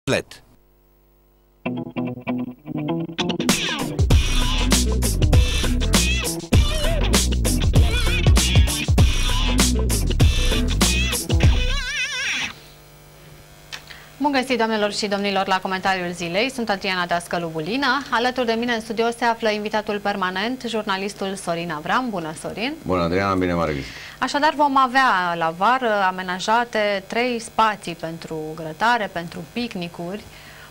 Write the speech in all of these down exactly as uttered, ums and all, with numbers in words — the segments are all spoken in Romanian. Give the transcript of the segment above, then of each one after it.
complet. Bun găsit, doamnelor și domnilor, la comentariul zilei. Sunt Adriana Dascălu Bulina. Alături de mine în studio se află invitatul permanent, jurnalistul Sorin Avram. Bună, Sorin! Bună, Adriana, bine m-a regăsit. Așadar, vom avea la vară amenajate trei spații pentru grătare, pentru picnicuri.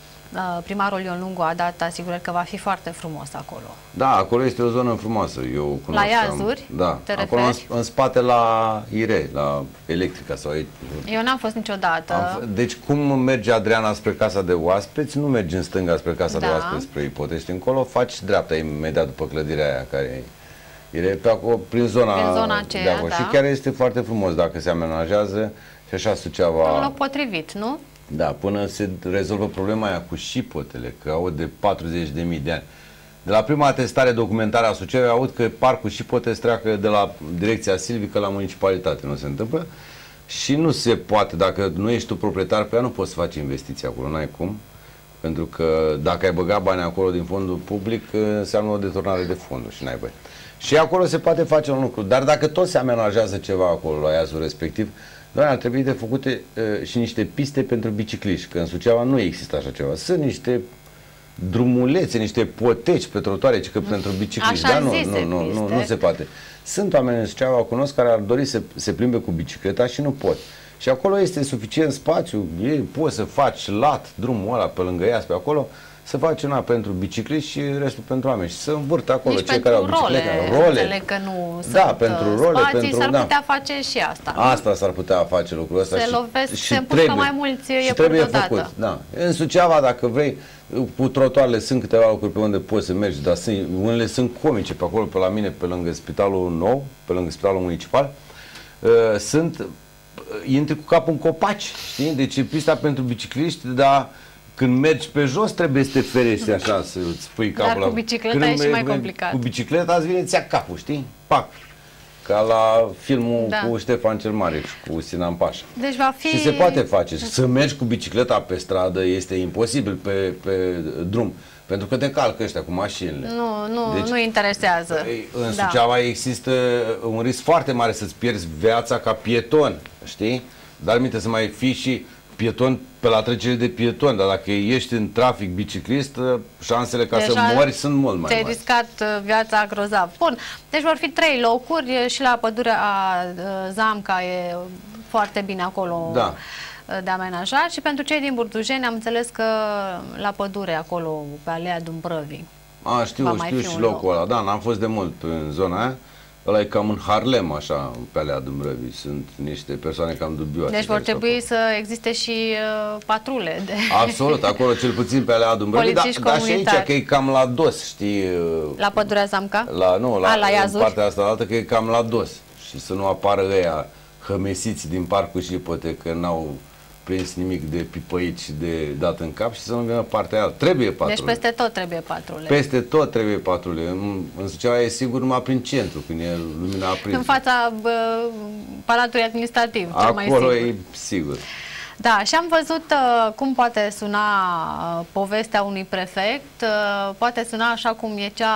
Primarul Ion Lungu a dat asigurări că va fi foarte frumos acolo. Da, acolo este o zonă frumoasă. Eu cunosc. La Iazuri? Da, te acolo în, în spate la Ire, la Electrica sau aici. Eu n-am fost niciodată. Am, deci cum merge Adriana spre casa de oaspeți, nu mergi în stânga spre casa da. de oaspeți, spre Ipotești încolo, faci dreapta imediat după clădirea aia care e pe acolo, prin zona, prin zona aceea, de acolo. Da. Și chiar este foarte frumos dacă se amenajează și așa Suceava. Un loc potrivit, nu? Da, până se rezolvă problema aia cu șipotele, că aud de patruzeci de mii de ani. De la prima atestare documentară a Suceavei aud că parcul șipote treacă de la direcția silvică la municipalitate, nu se întâmplă. Și nu se poate, dacă nu ești tu proprietar pe ea, nu poți să faci investiții acolo, n-ai cum. Pentru că dacă ai băgat bani acolo din fondul public, înseamnă o deturnare de fonduri și n-ai bani. Și acolo se poate face un lucru, dar dacă tot se amenajează ceva acolo la iazul respectiv, doar ar trebui de făcute uh, și niște piste pentru bicicliști, că în Suceava nu există așa ceva. Sunt niște drumulețe, niște poteci pe trotuare, ci că pentru bicicliști. Așa da, nu, zise, nu, nu, nu, nu se poate. Sunt oameni în Suceava, cunosc, care ar dori să se plimbe cu bicicleta și nu pot. Și acolo este suficient spațiu, e, poți să faci lat, drumul ăla pe lângă ea, pe acolo, să faci una pentru bicicliști și restul pentru oameni și să învârtă acolo nici cei care au biciclete. Role, înțeleg că nu da, sunt pentru role, spații, pentru, s-ar da. putea face și asta. Nu? Asta s-ar putea face lucrul ăsta. Se și, lovesc, și se împușcă mai mulți și trebuie deodată. făcut. Da. În Suceava, dacă vrei, cu trotuarele sunt câteva locuri pe unde poți să mergi, dar sunt, unele sunt comice pe acolo, pe la mine, pe lângă Spitalul Nou, pe lângă Spitalul Municipal. Uh, sunt, uh, intri cu capul în copaci, știi? Deci e pista pentru bicicliști, dar când mergi pe jos trebuie să te ferești așa, să-ți pui capul la... Dar cu bicicleta e și mai complicat. Cu bicicleta îți vine, ți-a capul, știi? Pac! Ca la filmul da. cu Ștefan cel Mare și cu Sinan Pașa. Deci va fi... Și se poate face. Să mergi cu bicicleta pe stradă este imposibil pe, pe drum. Pentru că te calcă ăștia cu mașinile. Nu, nu, deci, nu interesează. În da. Suceava există un risc foarte mare să-ți pierzi viața ca pieton, știi? Dar minte să mai fii și pieton pe la trecere de pieton, dar dacă ești în trafic biciclist, șansele ca Deja să mori sunt mult mai mari. Te-ai riscat viața grozav. Bun, deci vor fi trei locuri și la pădurea Zamca e foarte bine acolo da. de amenajat și pentru cei din Burdujeni am înțeles că la pădure acolo, pe Alea Dumbrăvii. A, știu, știu și locul ăla, da, n-am fost de mult în zona aia. Ăla e cam în Harlem, așa, pe Alea Dumbrăvii. Sunt niște persoane cam dubioase. Deci vor trebui să existe și uh, patrule. De... Absolut, acolo cel puțin pe Alea Dumbrăvii. Dar da, și aici, că e cam la dos, știi? La pădurea Zamca? La, nu, la, A, la Iazuri? partea asta altă, că e cam la dos. Și să nu apară ăia hămesiți din parcul Șipote, că n-au prins nimic de pipăit și de dat în cap și să nu vină partea aia. Trebuie patrule. Deci peste tot trebuie patrule. Peste tot trebuie patrule. În, în Suceava e sigur numai prin centru, când e lumina aprinsă. În fața bă, Palatului Administrativ, cel mai sigur. Acolo e sigur. Da, și am văzut uh, cum poate suna uh, povestea unui prefect. Uh, poate suna așa cum e cea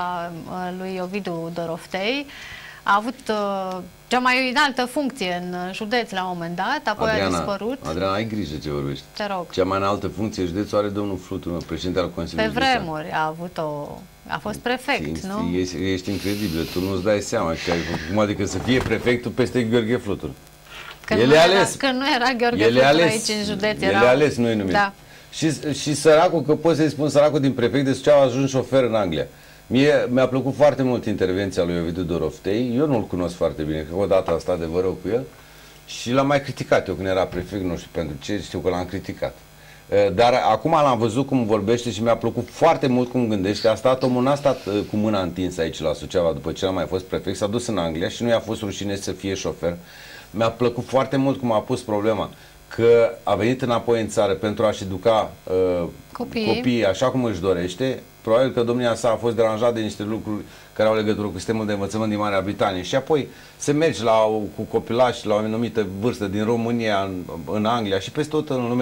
uh, lui Ovidiu Doroftei. A avut uh, cea mai înaltă funcție în județ la un moment dat, apoi Adriana, a dispărut. Adriana, ai grijă ce vorbești. Te rog. Cea mai înaltă funcție în județ are domnul Flutur, președinte al Consiliului Pe vremuri a avut o... a fost prefect, ești, nu? Ești, ești incredibil, tu nu-ți dai seama că ai făcut, cum adică să fie prefectul peste Gheorghe Flutur. Că El nu, e era, ales. că nu era Gheorghe El Flutur ales. aici în județ. El era... e ales, nu-i numit. Da. Și, și săracul, că pot să-i spun săracul din prefect de Suceava a ajuns șofer în Anglia. Mie mi-a plăcut foarte mult intervenția lui Ovidiu Doroftei. Eu nu-l cunosc foarte bine, că odată am stat de vă rău cu el și l-am mai criticat eu când era prefect, nu știu pentru ce, știu că l-am criticat. Dar acum l-am văzut cum vorbește și mi-a plăcut foarte mult cum gândește. A stat omul, n-a stat cu mâna întinsă aici la Suceava după ce a mai fost prefect, s-a dus în Anglia și nu i-a fost rușine să fie șofer. Mi-a plăcut foarte mult cum a pus problema că a venit înapoi în țară pentru a-și educa uh, copiii. copiii așa cum își dorește. Probabil că domnia sa a fost deranjat de niște lucruri care au legătură cu sistemul de învățământ din Marea Britanie și apoi se merge la, cu copilași la o anumită vârstă din România în, în Anglia și peste tot în lume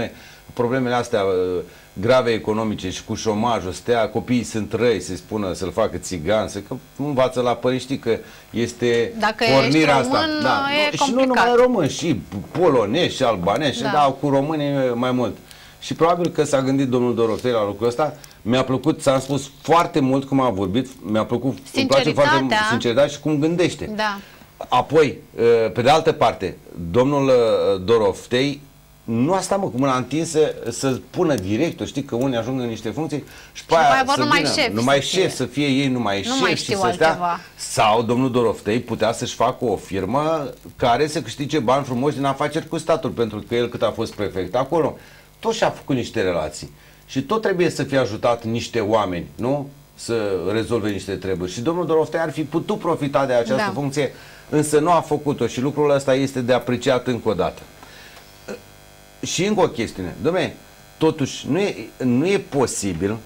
problemele astea uh, grave economice și cu șomajul, stea, copiii sunt răi, se spună să-l facă țigan, să că învață la părinți că este Dacă pornirea ești român, asta. Da. e Și nu numai români, și polonezi, și albanezi, da. și da, cu românii mai mult. Și probabil că s-a gândit domnul Doroftei la lucrul ăsta. Mi-a plăcut, ți-am spus foarte mult cum a vorbit, mi-a plăcut, îmi place foarte mult sinceritatea și cum gândește. Da. Apoi, pe de altă parte, domnul Doroftei nu a stat, mă, cu mâna întinsă să pună director, știi că unii ajung în niște funcții și pe aia să numai vină, șef, numai să șef, să fie ei numai nu șef mai și să altceva. stea. Sau domnul Doroftei putea să-și facă o firmă care să câștige bani frumoși din afaceri cu statul, pentru că el cât a fost prefect acolo, tot și-a făcut niște relații. Și tot trebuie să fie ajutat niște oameni, nu? Să rezolve niște treburi. Și domnul Doroftei ar fi putut profita de această da. funcție, însă nu a făcut-o și lucrul ăsta este de apreciat încă o dată. Și încă o chestiune. Dom'le, totuși, nu e, nu e posibil,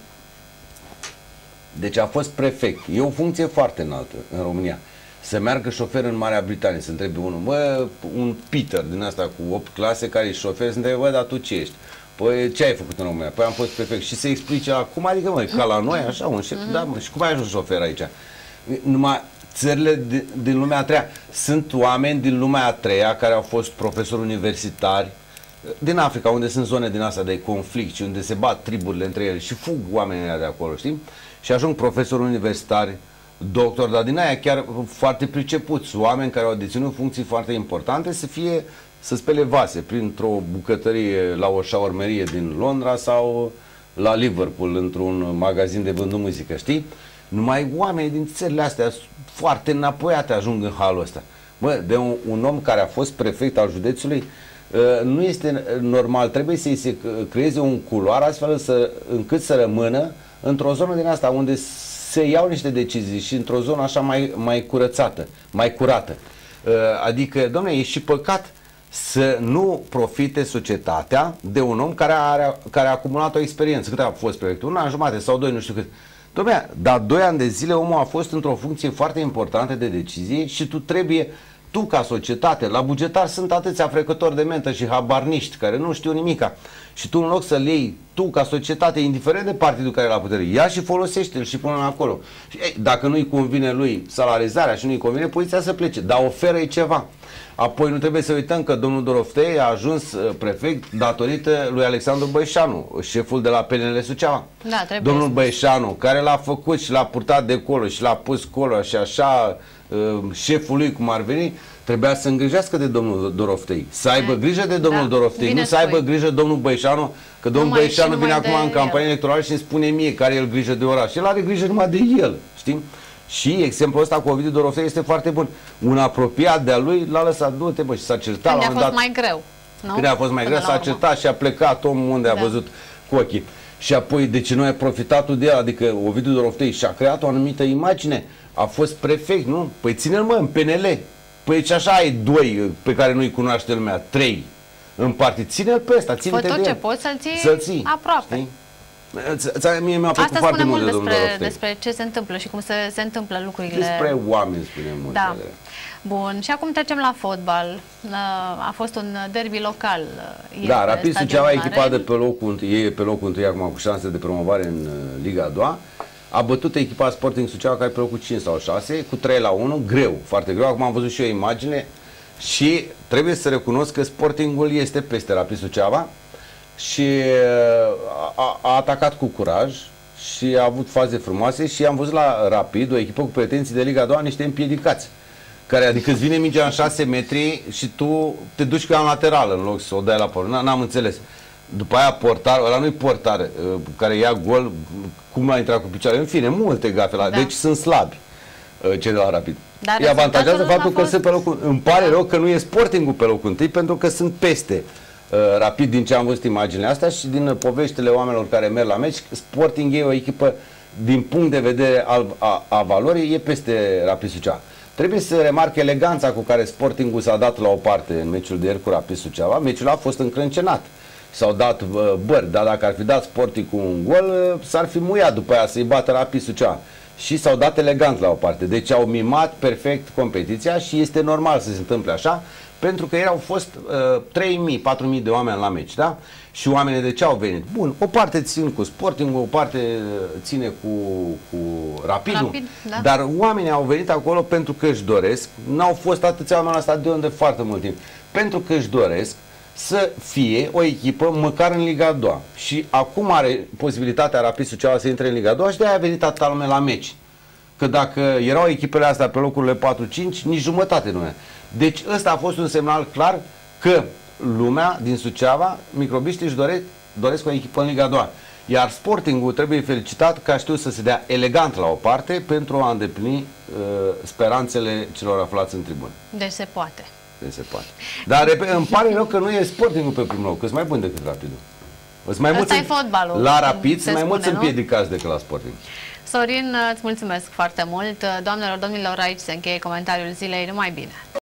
deci a fost prefect, e o funcție foarte înaltă în România, să meargă șofer în Marea Britanie, să întrebe unul, bă, un Peter din asta cu opt clase care e șofer, să întrebe, bă, dar tu ce ești? Păi ce ai făcut în România? Păi am fost prefect. Și se explice la, cum adică, mă, ca la noi, așa, un șef, mm-hmm. da, mă, și cum ai ajuns șofer aici? Numai țările din, din lumea a treia. Sunt oameni din lumea a treia care au fost profesori universitari, din Africa, unde sunt zone din asta de conflict și unde se bat triburile între ele și fug oamenii de acolo, știi? Și ajung profesori universitari, doctori, dar din aia chiar foarte pricepuți, oameni care au deținut funcții foarte importante să fie, să spele vase printr-o bucătărie la o șaormerie din Londra sau la Liverpool, într-un magazin de vândut muzică, știi? Numai oameni din țările astea foarte înapoiate ajung în halul ăsta. Bă, de un, un om care a fost prefect al județului, Uh, nu este normal, trebuie să-i se creeze un culoar astfel să, încât să rămână într-o zonă din asta unde se iau niște decizii și într-o zonă așa mai, mai curățată, mai curată. Uh, adică, domnule, e și păcat să nu profite societatea de un om care a, care a acumulat o experiență. Cât a fost prefect? Un an jumate sau doi, nu știu cât. Domnule, dar doi ani de zile omul a fost într-o funcție foarte importantă de decizie și tu trebuie, tu ca societate, la bugetar sunt atâția frecători de mentă și habarniști care nu știu nimica. Și tu în loc să le iei, tu ca societate, indiferent de partidul care e la putere, ia și folosește-l și pune-l acolo. Și, ei, dacă nu-i convine lui salarizarea și nu-i convine, poziția să plece, dar oferă-i ceva. Apoi nu trebuie să uităm că domnul Doroftei a ajuns prefect datorită lui Alexandru Băieșanu, șeful de la P N L Suceava. Da, domnul Băieșanu, care l-a făcut și l-a purtat de colo și l-a pus colo și așa, șeful lui cum ar veni, trebuia să îngrijească de domnul Doroftei, să aibă grijă de domnul da, Doroftei, nu să aibă grijă domnul Băieșanu, că domnul Băieșanu vine acum în campanie electorală și îmi spune mie că are el grijă de oraș. El are grijă numai de el, știi? Și exemplul ăsta cu Ovidiu Doroftei este foarte bun. Un apropiat de-a lui l-a lăsat, du-te, bă, și s-a certat. Când a fost dat, mai greu, nu? Când a fost mai greu, s-a certat și a plecat omul unde da. a văzut cu ochii. Și apoi, de ce nu ai profitatul de el? Adică Ovidiu Doroftei și-a creat o anumită imagine. A fost prefect, nu? Păi ține-l, mă, în P N L. Păi și așa ai doi pe care nu-i cunoaște lumea, trei în partid. Ține-l pe ăsta, ține-te de el. Fă tot ce poți să-l ții, să ții aproape. Știi? Mie mi-a plăcut Asta foarte mult de despre, despre ce se întâmplă și cum se, se întâmplă lucrurile. Despre oameni, spunem mult. Da. Bun, și acum trecem la fotbal. A fost un derby local. Da, Rapid Suceava, echipa de pe locul, e pe locul întâi acum cu șanse de promovare în Liga a doua. A bătut echipa Sporting Suceava care e pe locul cinci sau șase cu trei la unu, greu, foarte greu. Acum am văzut și eu imagine și trebuie să recunosc că Sportingul este peste Rapid Suceava și a, a atacat cu curaj și a avut faze frumoase și am văzut la Rapid, o echipă cu pretenții de Liga a doua, niște împiedicați. Care, adică îți vine mingea în șase metri și tu te duci cu ea în lateral în loc să o dai la portar. N-am înțeles. După aia portar, ăla nu-i portar, care ia gol, cum a intrat cu picioare. În fine, multe gafe la... Da. Deci sunt slabi cei de la Rapid. Dar îi avantajează faptul că sunt pe locul... Îmi pare rău că nu e Sportingul pe locul întâi, pentru că sunt peste uh, Rapid din ce am văzut imaginile astea și din poveștile oamenilor care merg la meci. Sporting e o echipă, din punct de vedere al, a, a valorii, e peste Rapid Suceava. Trebuie să remarc eleganța cu care Sportingul s-a dat la o parte în meciul de ieri cu Rapid Suceava. Meciul a fost încrâncenat. S-au dat uh, bări, dar dacă ar fi dat Sporting cu un gol, uh, s-ar fi muiat după aia să-i bată Rapid Suceava. Și s-au dat elegant la o parte. Deci au mimat perfect competiția și este normal să se întâmple așa, pentru că erau fost uh, trei mii, patru mii de oameni la meci, da? Și oamenii de ce au venit? Bun, o parte țin cu Sporting, o parte ține cu, cu Rapidul, Rapid, da. Dar oamenii au venit acolo pentru că își doresc, n-au fost atâția oameni la stadion de foarte mult timp, pentru că își doresc să fie o echipă măcar în Liga a doua. Și acum are posibilitatea Rapid Suceava să intre în Liga a doua și de-aia a venit atâta lume la meci. Că dacă erau echipele astea pe locurile patru cinci, nici jumătate nu e. Deci ăsta a fost un semnal clar că lumea din Suceava, microbiștii își doresc, doresc o echipă în Liga a doua. Iar Sportingul trebuie felicitat că a știut să se dea elegant la o parte pentru a îndeplini uh, speranțele celor aflați în tribune. Deci se poate. Deci se poate. Dar repet, îmi pare rău că nu e Sportingul pe primul loc, că sunt mai bun decât Rapidul. Mai Ăsta e fotbalul. La Rapid sunt mai spune, mulți împiedicați decât la Sporting. Sorin, îți mulțumesc foarte mult. Doamnelor, domnilor, aici se încheie comentariul zilei. Numai bine!